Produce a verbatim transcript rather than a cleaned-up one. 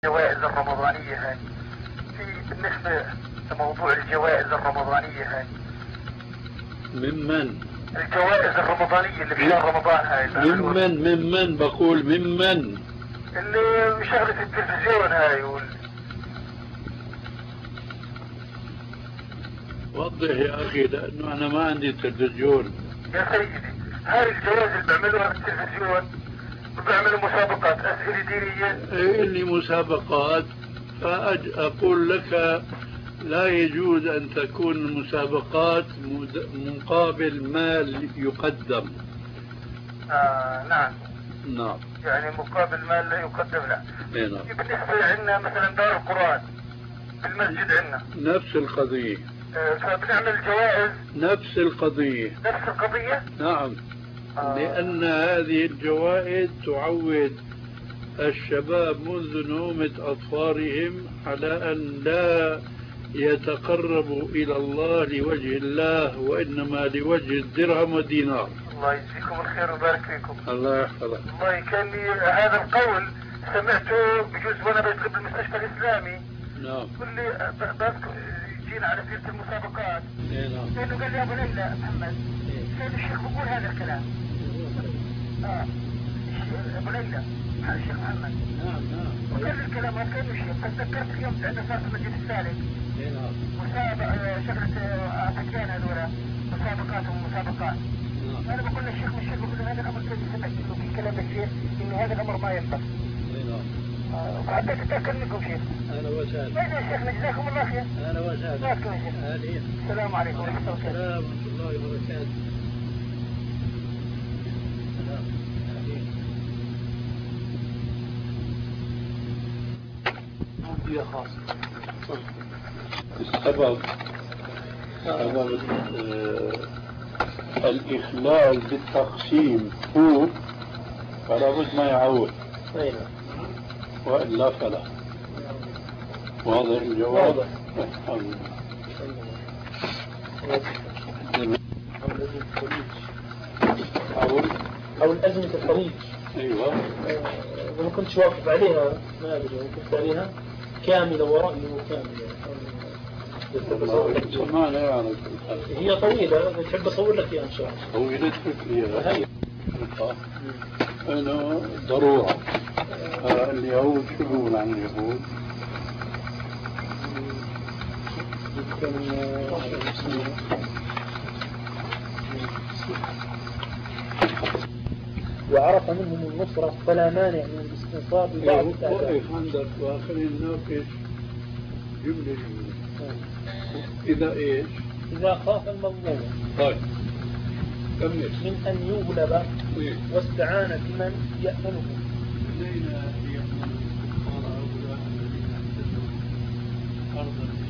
الجوائز الرمضانية هذه، في بالنسبة لموضوع الجوائز الرمضانية هذه. ممن؟ الجوائز الرمضانية اللي في شهر رمضان هاي. ممن ممن بقول ممن؟ اللي شغلة التلفزيون هاي وال... وضح يا أخي، لأنه أنا ما عندي تلفزيون. يا سيدي، هاي الجوائز اللي بيعملوها بالتلفزيون وبيعملوا مسابقات أسئلة دينية. إيه اللي مسابقات؟ فأقول لك لا يجوز أن تكون المسابقات مقابل مال يقدم. آه نعم. نعم. يعني مقابل مال لا يقدم لا. إيه نعم. بالنسبة عندنا مثلا دار القرآن في المسجد عندنا نفس القضية. آه فبنعمل جوائز. نفس القضية. نفس القضية؟ نعم. آه. لأن هذه الجوائز تعود الشباب منذ نومة أطفالهم على أن لا يتقربوا إلى الله لوجه الله، وإنما لوجه الدرهم والدينار. الله يجزيكم الخير ويبارك فيكم. الله يحفظك. والله كان لي هذا القول سمعته بجوز وانا بشتغل بالمستشفى الاسلامي. نعم. قل لي بذكر جينا على سيره المسابقات. اي نعم. لانه قال لي ابو ليلى محمد كان الشيخ بقول هذا الكلام. اه ابو ليلى الشيخ محمد. نعم نعم. وكان الكلام هذا كان الشيخ، تذكرت اليوم عندنا صار في المسجد الثالث. اي نعم. مسابقه شغله حكينا هذول مسابقات ومسابقات. أنا بقول للشيخ من الشيخ بقول هذا الأمر كيف سمعت إنه في كلام الشيخ إنه هذا الأمر ما ينبغي. أي نعم. وحبيت أتأكد منكم شيخ. أهلا وسهلا. أهلا يا شيخنا جزاكم الله خير. أهلا وسهلا. جزاكم يا شيخ. أهلين. السلام عليكم ورحمة الله وبركاته. السلام ورحمة الله وبركاته. السلام. أهلين. موضوع خاص. السبب سبب آه الإخلال بالتقسيم هو فلا بد ما يعود، وإلا فلا. واضح الجواب؟ واضح. أو أو الأزمة الخليج. أيوة. وما كنتش واقف عليها، ما أدري وقفت عليها كاملة ورأيه كاملة. سمعنا يعني. هي طويلة، تحب أصور لك إياها إن شاء الله. طويلة فكرية. هي. أنا ضرورة. آه اليهود شو بيقول عن اليهود؟ وعرف منهم النصرة فلا مانع من الاستنصار ببعض الأعداء. وقف عندك وآخرين ناقش جملة جملة. إذا إيش؟ إذا خاف المظلوم. طيب. كمل. من أن يغلب واستعان بمن يأمنه. الذين يأمنون الكفار هؤلاء الذين اهتدوا أرضا